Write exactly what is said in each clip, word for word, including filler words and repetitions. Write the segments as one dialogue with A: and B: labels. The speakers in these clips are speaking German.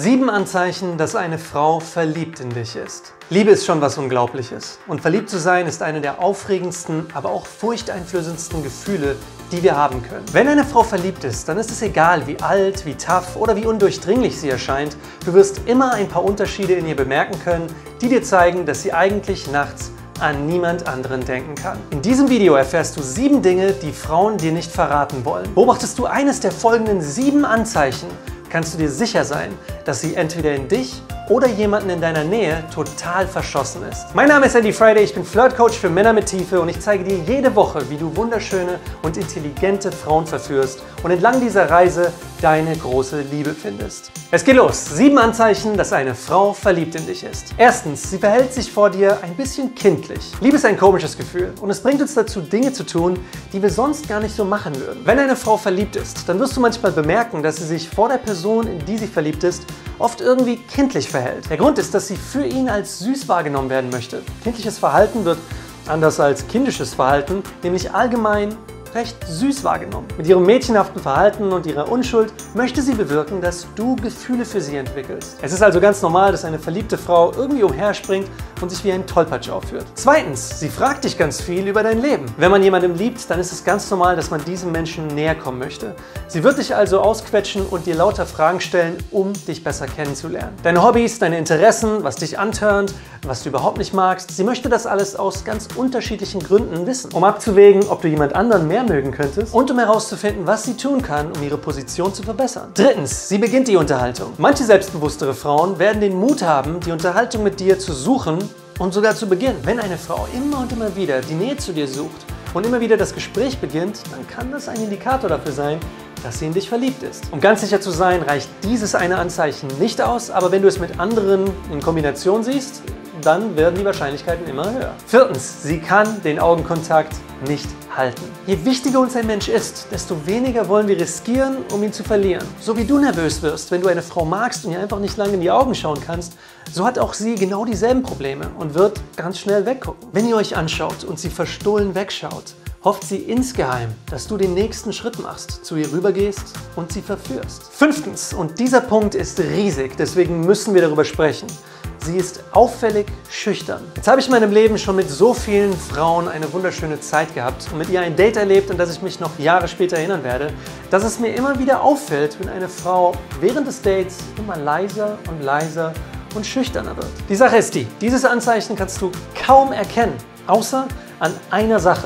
A: Sieben Anzeichen, dass eine Frau verliebt in dich ist. Liebe ist schon was Unglaubliches. Und verliebt zu sein ist eine der aufregendsten, aber auch furchteinflößendsten Gefühle, die wir haben können. Wenn eine Frau verliebt ist, dann ist es egal, wie alt, wie tough oder wie undurchdringlich sie erscheint. Du wirst immer ein paar Unterschiede in ihr bemerken können, die dir zeigen, dass sie eigentlich nachts an niemand anderen denken kann. In diesem Video erfährst du sieben Dinge, die Frauen dir nicht verraten wollen. Beobachtest du eines der folgenden sieben Anzeichen, kannst du dir sicher sein, dass sie entweder in dich oder jemanden in deiner Nähe total verschossen ist. Mein Name ist Andy Friday, ich bin Flirtcoach für Männer mit Tiefe und ich zeige dir jede Woche, wie du wunderschöne und intelligente Frauen verführst und entlang dieser Reise deine große Liebe findest. Es geht los! Sieben Anzeichen, dass eine Frau verliebt in dich ist. Erstens, sie verhält sich vor dir ein bisschen kindlich. Liebe ist ein komisches Gefühl und es bringt uns dazu, Dinge zu tun, die wir sonst gar nicht so machen würden. Wenn eine Frau verliebt ist, dann wirst du manchmal bemerken, dass sie sich vor der Person, in die sie verliebt ist, oft irgendwie kindlich verhält. Der Grund ist, dass sie für ihn als süß wahrgenommen werden möchte. Kindliches Verhalten wird, anders als kindisches Verhalten, nämlich allgemein recht süß wahrgenommen. Mit ihrem mädchenhaften Verhalten und ihrer Unschuld möchte sie bewirken, dass du Gefühle für sie entwickelst. Es ist also ganz normal, dass eine verliebte Frau irgendwie umherspringt und sich wie ein Tollpatsch aufführt. Zweitens, sie fragt dich ganz viel über dein Leben. Wenn man jemanden liebt, dann ist es ganz normal, dass man diesem Menschen näher kommen möchte. Sie wird dich also ausquetschen und dir lauter Fragen stellen, um dich besser kennenzulernen. Deine Hobbys, deine Interessen, was dich antörnt, was du überhaupt nicht magst. Sie möchte das alles aus ganz unterschiedlichen Gründen wissen, um abzuwägen, ob du jemand anderen mehr mögen könntest und um herauszufinden, was sie tun kann, um ihre Position zu verbessern. Drittens, sie beginnt die Unterhaltung. Manche selbstbewusstere Frauen werden den Mut haben, die Unterhaltung mit dir zu suchen und sogar zu beginnen. Wenn eine Frau immer und immer wieder die Nähe zu dir sucht und immer wieder das Gespräch beginnt, dann kann das ein Indikator dafür sein, dass sie in dich verliebt ist. Um ganz sicher zu sein, reicht dieses eine Anzeichen nicht aus, aber wenn du es mit anderen in Kombination siehst, dann werden die Wahrscheinlichkeiten immer höher. Viertens, sie kann den Augenkontakt nicht halten. Je wichtiger uns ein Mensch ist, desto weniger wollen wir riskieren, um ihn zu verlieren. So wie du nervös wirst, wenn du eine Frau magst und ihr einfach nicht lange in die Augen schauen kannst, so hat auch sie genau dieselben Probleme und wird ganz schnell weggucken. Wenn ihr euch anschaut und sie verstohlen wegschaut, hofft sie insgeheim, dass du den nächsten Schritt machst, zu ihr rübergehst und sie verführst. Fünftens, und dieser Punkt ist riesig, deswegen müssen wir darüber sprechen. Sie ist auffällig schüchtern. Jetzt habe ich in meinem Leben schon mit so vielen Frauen eine wunderschöne Zeit gehabt und mit ihr ein Date erlebt, an das ich mich noch Jahre später erinnern werde, dass es mir immer wieder auffällt, wenn eine Frau während des Dates immer leiser und leiser und schüchterner wird. Die Sache ist die, dieses Anzeichen kannst du kaum erkennen, außer an einer Sache: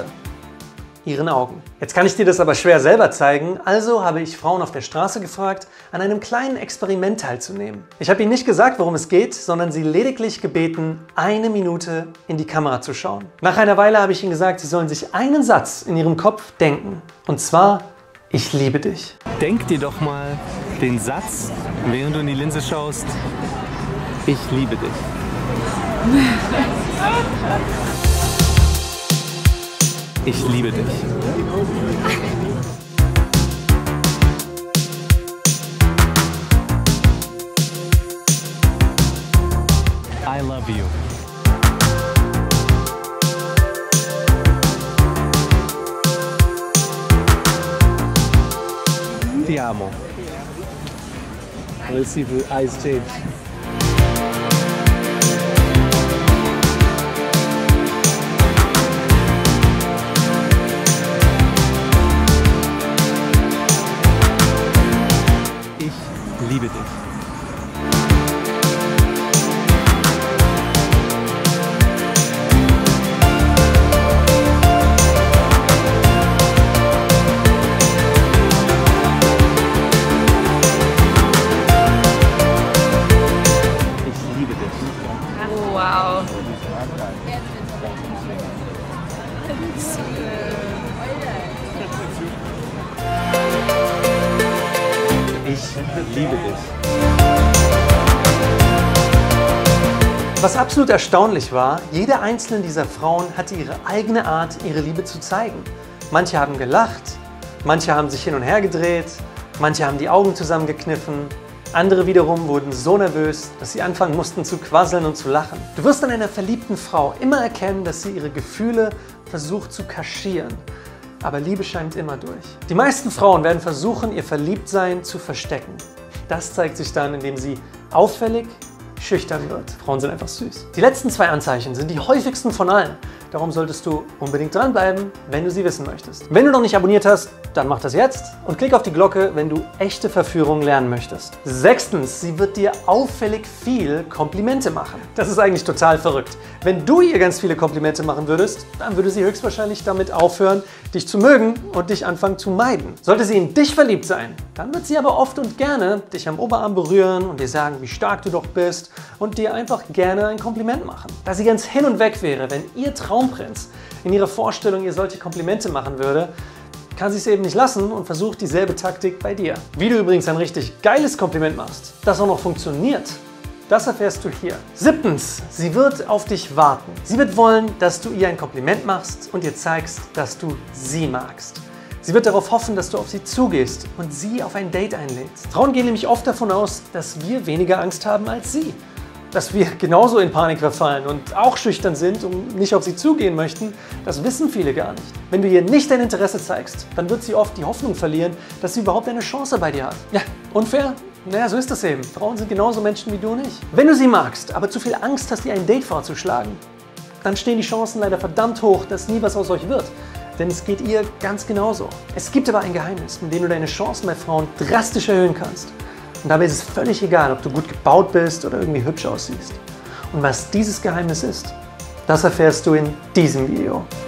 A: ihren Augen. Jetzt kann ich dir das aber schwer selber zeigen, also habe ich Frauen auf der Straße gefragt, an einem kleinen Experiment teilzunehmen. Ich habe ihnen nicht gesagt, worum es geht, sondern sie lediglich gebeten, eine Minute in die Kamera zu schauen. Nach einer Weile habe ich ihnen gesagt, sie sollen sich einen Satz in ihrem Kopf denken. Und zwar: Ich liebe dich.
B: Denk dir doch mal den Satz, während du in die Linse schaust: Ich liebe dich. Ich liebe dich. I love you. Ti amo. Let's see if the eyes change. Ich liebe dich. Ich liebe dich.
C: Oh, wow.
B: Ich liebe dich.
A: Was absolut erstaunlich war, jede einzelne dieser Frauen hatte ihre eigene Art, ihre Liebe zu zeigen. Manche haben gelacht, manche haben sich hin und her gedreht, manche haben die Augen zusammengekniffen, andere wiederum wurden so nervös, dass sie anfangen mussten zu quasseln und zu lachen. Du wirst an einer verliebten Frau immer erkennen, dass sie ihre Gefühle versucht zu kaschieren. Aber Liebe scheint immer durch. Die meisten Frauen werden versuchen, ihr Verliebtsein zu verstecken. Das zeigt sich dann, indem sie auffällig, schüchtern wird. Frauen sind einfach süß. Die letzten zwei Anzeichen sind die häufigsten von allen. Darum solltest du unbedingt dranbleiben, wenn du sie wissen möchtest. Wenn du noch nicht abonniert hast, dann mach das jetzt und klick auf die Glocke, wenn du echte Verführung lernen möchtest. Sechstens, sie wird dir auffällig viel Komplimente machen. Das ist eigentlich total verrückt. Wenn du ihr ganz viele Komplimente machen würdest, dann würde sie höchstwahrscheinlich damit aufhören, dich zu mögen und dich anfangen zu meiden. Sollte sie in dich verliebt sein, dann wird sie aber oft und gerne dich am Oberarm berühren und dir sagen, wie stark du doch bist und dir einfach gerne ein Kompliment machen. Da sie ganz hin und weg wäre, wenn ihr Traumprinz in ihrer Vorstellung ihr solche Komplimente machen würde, kann sie es eben nicht lassen und versucht dieselbe Taktik bei dir. Wie du übrigens ein richtig geiles Kompliment machst, das auch noch funktioniert, das erfährst du hier. Siebtens, sie wird auf dich warten. Sie wird wollen, dass du ihr ein Kompliment machst und ihr zeigst, dass du sie magst. Sie wird darauf hoffen, dass du auf sie zugehst und sie auf ein Date einlädst. Frauen gehen nämlich oft davon aus, dass wir weniger Angst haben als sie. Dass wir genauso in Panik verfallen und auch schüchtern sind und nicht auf sie zugehen möchten, das wissen viele gar nicht. Wenn du ihr nicht dein Interesse zeigst, dann wird sie oft die Hoffnung verlieren, dass sie überhaupt eine Chance bei dir hat. Ja, unfair? Naja, so ist das eben. Frauen sind genauso Menschen wie du und ich. Wenn du sie magst, aber zu viel Angst hast, ihr ein Date vorzuschlagen, dann stehen die Chancen leider verdammt hoch, dass nie was aus euch wird. Denn es geht ihr ganz genauso. Es gibt aber ein Geheimnis, mit dem du deine Chancen bei Frauen drastisch erhöhen kannst. Und dabei ist es völlig egal, ob du gut gebaut bist oder irgendwie hübsch aussiehst. Und was dieses Geheimnis ist, das erfährst du in diesem Video.